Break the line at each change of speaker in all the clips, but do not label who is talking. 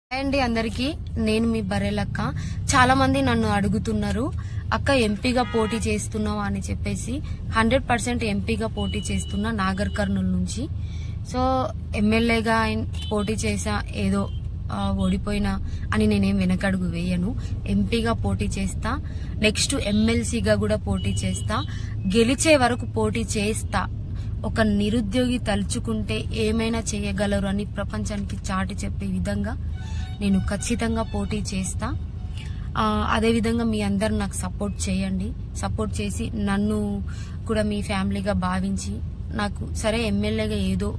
అండి అందరికి నేను మీ బర్రెలక్క. చాలా మంది నన్ను అడుగుతున్నారు, అక్క ఎంపీగా పోటీ చేస్తున్నావా అని చెప్పేసి. 100% ఎంపీగా పోటీ చేస్తున్నా నాగర్ కర్నూలు నుంచి. సో ఎమ్మెల్యేగా పోటీ చేసా, ఏదో ఓడిపోయినా అని నేనేం వెనకడుగు వేయను. ఎంపీగా పోటీ చేస్తా, నెక్స్ట్ ఎమ్మెల్సీగా కూడా పోటీ చేస్తా, గెలిచే వరకు పోటీ చేస్తా. ఒక నిరుద్యోగి తలుచుకుంటే ఏమైనా చేయగలరు అని ప్రపంచానికి చాటి చెప్పే విధంగా నేను ఖచ్చితంగా పోటీ చేస్తా. అదేవిధంగా మీ అందరు నాకు సపోర్ట్ చేయండి. సపోర్ట్ చేసి నన్ను కూడా మీ ఫ్యామిలీగా భావించి, నాకు సరే ఎమ్మెల్యేగా ఏదో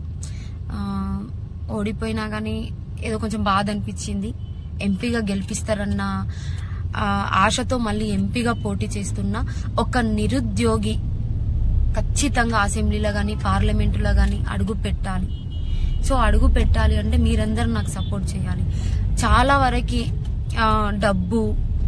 ఓడిపోయినా కానీ ఏదో కొంచెం బాధ అనిపించింది, ఎంపీగా గెలిపిస్తారన్న ఆశతో మళ్ళీ ఎంపీగా పోటీ చేస్తున్నా. ఒక నిరుద్యోగి ఖచ్చితంగా అసెంబ్లీలో గాని పార్లమెంటులో గాని అడుగు పెట్టాలి. సో అడుగు పెట్టాలి అంటే మీరందరూ నాకు సపోర్ట్ చేయాలి. చాలా వరకు డబ్బు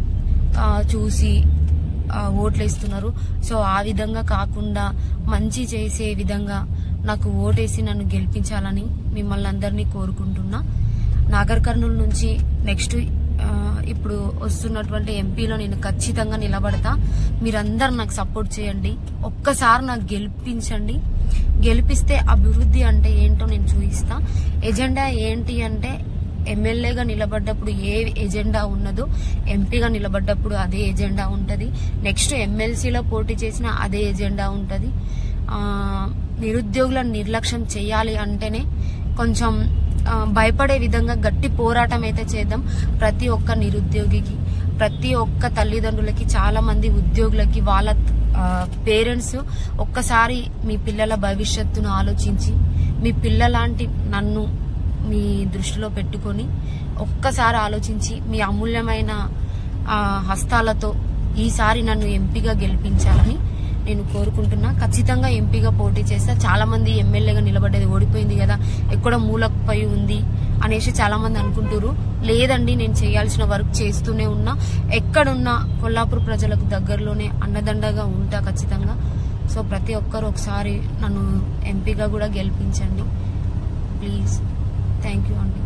చూసి ఓట్లు వేస్తున్నారు. సో ఆ విధంగా కాకుండా మంచి చేసే విధంగా నాకు ఓటేసి నన్ను గెలిపించాలని మిమ్మల్ని అందరినీ కోరుకుంటున్నా. నాగర్ కర్నూలు నుంచి నెక్స్ట్ ఇప్పుడు వస్తున్నటువంటి ఎంపీలో నేను ఖచ్చితంగా నిలబడతా. మీరందరూ నాకు సపోర్ట్ చేయండి. ఒక్కసారి నాకు గెలిపించండి. గెలిపిస్తే అభివృద్ధి అంటే ఏంటో నేను చూపిస్తా. ఎజెండా ఏంటి అంటే ఎమ్మెల్యేగా నిలబడ్డప్పుడు ఏ ఎజెండా ఉన్నదో ఎంపీగా నిలబడ్డప్పుడు అదే ఎజెండా ఉంటది. నెక్స్ట్ ఎమ్మెల్సీలో పోటీ చేసిన అదే ఎజెండా ఉంటది. నిరుద్యోగులను నిర్లక్ష్యం చేయాలి అంటేనే కొంచెం భయపడే విధంగా గట్టి పోరాటం అయితే చేద్దాం. ప్రతి ఒక్క నిరుద్యోగికి, ప్రతి ఒక్క తల్లిదండ్రులకి, చాలా మంది ఉద్యోగులకి, వాళ్ళ పేరెంట్స్ ఒక్కసారి మీ పిల్లల భవిష్యత్తును ఆలోచించి, మీ పిల్లలాంటి నన్ను మీ దృష్టిలో పెట్టుకొని ఒక్కసారి ఆలోచించి మీ అమూల్యమైన హస్తాలతో ఈసారి నన్ను ఎంపీగా గెలిపించాలని నేను కోరుకుంటున్నా. ఖచ్చితంగా ఎంపీగా పోటీ చేస్తా. చాలా మంది ఎమ్మెల్యేగా నిలబడ్డది ఓడిపోయింది కదా, ఎక్కడ మూలపై ఉంది అనేసి చాలా మంది అనుకుంటారు. లేదండి, నేను చేయాల్సిన వర్క్ చేస్తూనే ఉన్నా. ఎక్కడున్నా కొల్లాపూర్ ప్రజలకు దగ్గరలోనే అండదండగా ఉంటా ఖచ్చితంగా. సో ప్రతి ఒక్కరు ఒకసారి నన్ను ఎంపీగా కూడా గెలిపించండి ప్లీజ్. థ్యాంక్ యూ అండి.